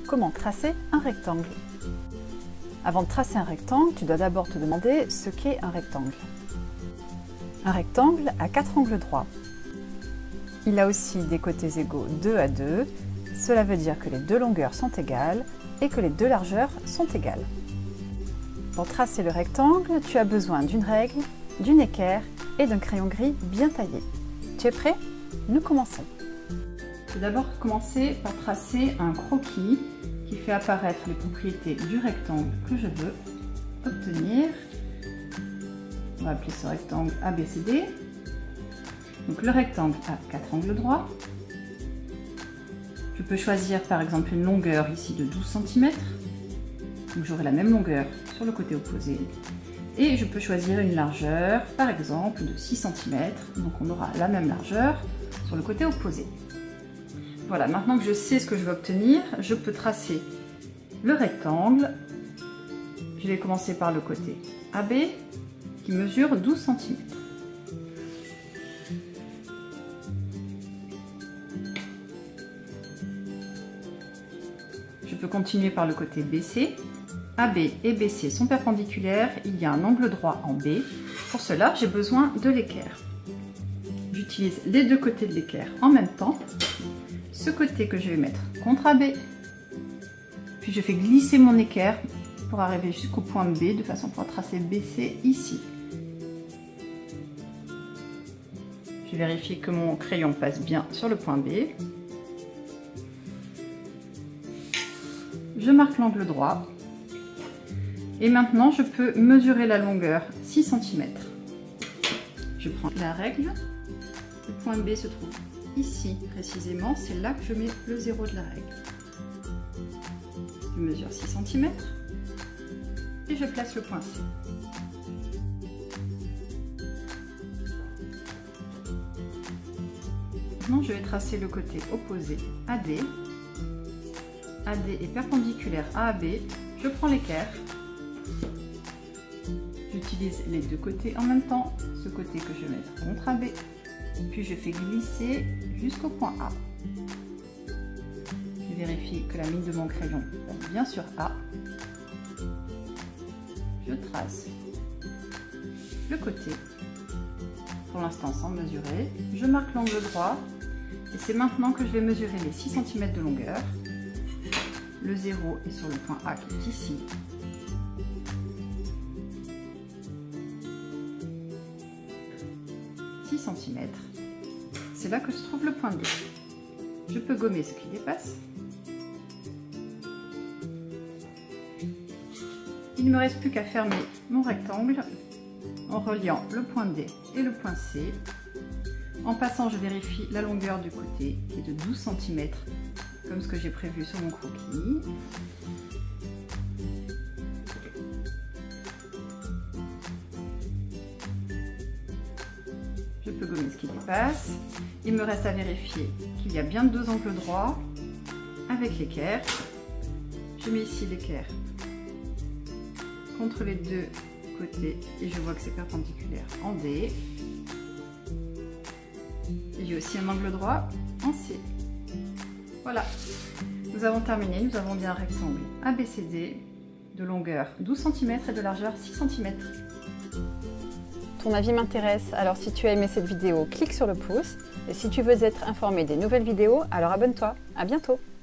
comment tracer un rectangle. Avant de tracer un rectangle, tu dois d'abord te demander ce qu'est un rectangle. Un rectangle a 4 angles droits. Il a aussi des côtés égaux 2 à 2. Cela veut dire que les deux longueurs sont égales et que les deux largeurs sont égales. Pour tracer le rectangle, tu as besoin d'une règle, d'une équerre et d'un crayon gris bien taillé. Tu es prêt? Nous commençons. Je vais d'abord commencer par tracer un croquis qui fait apparaître les propriétés du rectangle que je veux obtenir. On va appeler ce rectangle ABCD. Donc le rectangle a 4 angles droits. Je peux choisir par exemple une longueur ici de 12 cm. Donc j'aurai la même longueur sur le côté opposé. Et je peux choisir une largeur par exemple de 6 cm. Donc on aura la même largeur sur le côté opposé. Voilà, maintenant que je sais ce que je veux obtenir, je peux tracer le rectangle. Je vais commencer par le côté AB qui mesure 12 cm. Je peux continuer par le côté BC. AB et BC sont perpendiculaires, il y a un angle droit en B. Pour cela, j'ai besoin de l'équerre. J'utilise les deux côtés de l'équerre en même temps. Ce côté que je vais mettre contre AB. Puis je fais glisser mon équerre pour arriver jusqu'au point B de façon à pouvoir tracer BC ici. Je vérifie que mon crayon passe bien sur le point B. Je marque l'angle droit. Et maintenant, je peux mesurer la longueur 6 cm. Je prends la règle. Le point B se trouve ici précisément. C'est là que je mets le zéro de la règle. Je mesure 6 cm. Et je place le point C. Maintenant, je vais tracer le côté opposé AD. AD est perpendiculaire à AB. Je prends l'équerre. J'utilise les deux côtés en même temps. Ce côté que je vais mettre contre AB. Puis je fais glisser jusqu'au point A. Je vérifie que la mine de mon crayon passe bien sur A. Je trace le côté. Pour l'instant sans mesurer. Je marque l'angle droit. Et c'est maintenant que je vais mesurer les 6 cm de longueur. Le 0 est sur le point A qui est ici. Cm. C'est là que se trouve le point D. Je peux gommer ce qui dépasse. Il ne me reste plus qu'à fermer mon rectangle en reliant le point D et le point C. En passant, je vérifie la longueur du côté qui est de 12 cm, comme ce que j'ai prévu sur mon croquis. Je peux gommer ce qui dépasse. Il me reste à vérifier qu'il y a bien deux angles droits avec l'équerre. Je mets ici l'équerre contre les deux côtés et je vois que c'est perpendiculaire en D. Et j'ai aussi un angle droit en C. Voilà, nous avons terminé. Nous avons bien un rectangle ABCD de longueur 12 cm et de largeur 6 cm. Ton avis m'intéresse, alors si tu as aimé cette vidéo, clique sur le pouce. Et si tu veux être informé des nouvelles vidéos, alors abonne-toi. À bientôt!